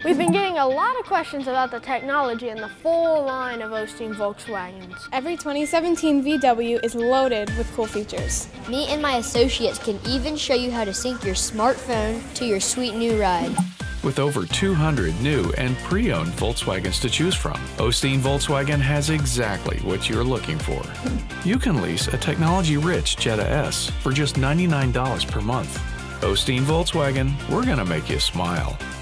We've been getting a lot of questions about the technology and the full line of OSteen Volkswagens. Every 2017 VW is loaded with cool features. Me and my associates can even show you how to sync your smartphone to your sweet new ride. With over 200 new and pre-owned Volkswagens to choose from, OSteen Volkswagen has exactly what you're looking for. You can lease a technology-rich Jetta S for just $99 per month. OSteen Volkswagen, we're gonna make you smile.